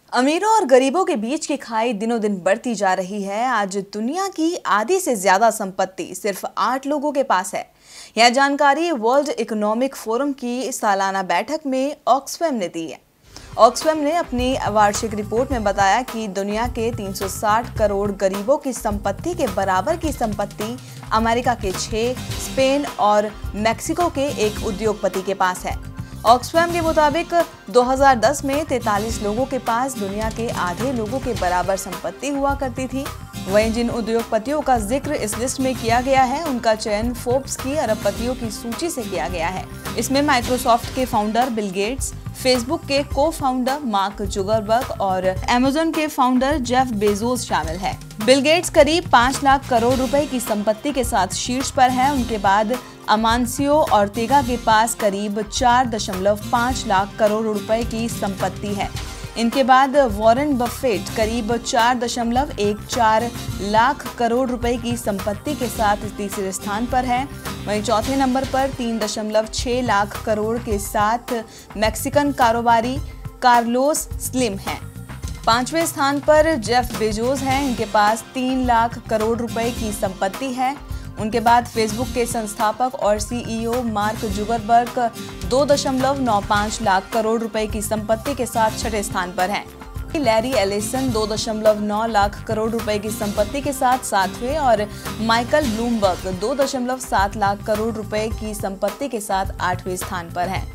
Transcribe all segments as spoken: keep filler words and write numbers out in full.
अमीरों और गरीबों के बीच की खाई दिनों दिन बढ़ती जा रही है। आज दुनिया की आधी से ज्यादा संपत्ति सिर्फ आठ लोगों के पास है। यह जानकारी वर्ल्ड इकोनॉमिक फोरम की सालाना बैठक में ऑक्सफैम ने दी है। ऑक्सफैम ने अपनी वार्षिक रिपोर्ट में बताया कि दुनिया के तीन सौ साठ करोड़ गरीबों की संपत्ति के बराबर की संपत्ति अमेरिका के छह, स्पेन और मैक्सिको के एक उद्योगपति के पास है। ऑक्सफैम के मुताबिक दो हज़ार दस में तैंतालीस लोगों के पास दुनिया के आधे लोगों के बराबर संपत्ति हुआ करती थी। वहीं जिन उद्योगपतियों का जिक्र इस लिस्ट में किया गया है, उनका चयन फोर्ब्स की अरबपतियों की सूची से किया गया है। इसमें माइक्रोसॉफ्ट के फाउंडर बिल गेट्स, फेसबुक के को फाउंडर मार्क जुकरबर्ग और अमेज़न के फाउंडर जेफ बेजोस शामिल है। बिल गेट्स करीब पाँच लाख करोड़ रुपए की संपत्ति के साथ शीर्ष पर है। उनके बाद अमांसियो ऑर्तेगा के पास करीब चार दशमलव पाँच लाख करोड़ रुपए की संपत्ति है। इनके बाद वॉरेन बफेट करीब चार दशमलव एक चार लाख करोड़ रुपए की संपत्ति के साथ तीसरे स्थान पर है। वहीं चौथे नंबर पर तीन दशमलव छह लाख करोड़ के साथ मैक्सिकन कारोबारी कार्लोस स्लिम हैं। पांचवें स्थान पर जेफ बेजोस हैं। इनके पास तीन लाख करोड़ रुपए की संपत्ति है। उनके बाद फेसबुक के संस्थापक और सीईओ मार्क जुकरबर्ग दो दशमलव नौ पाँच लाख करोड़ रुपए की संपत्ति के साथ छठे स्थान पर हैं। लैरी एलिसन दो दशमलव नौ लाख करोड़ रुपए की संपत्ति के साथ सातवें और माइकल ब्लूमबर्ग दो दशमलव सात लाख करोड़ रुपए की संपत्ति के साथ आठवें स्थान पर हैं।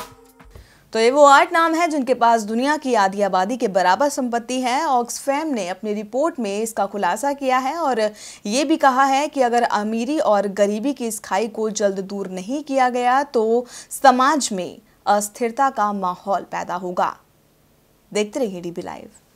तो ये वो आठ नाम हैं जिनके पास दुनिया की आधी आबादी के बराबर संपत्ति है। ऑक्सफैम ने अपनी रिपोर्ट में इसका खुलासा किया है और ये भी कहा है कि अगर अमीरी और गरीबी की इस खाई को जल्द दूर नहीं किया गया तो समाज में अस्थिरता का माहौल पैदा होगा। देखते रहिए डीबी लाइव।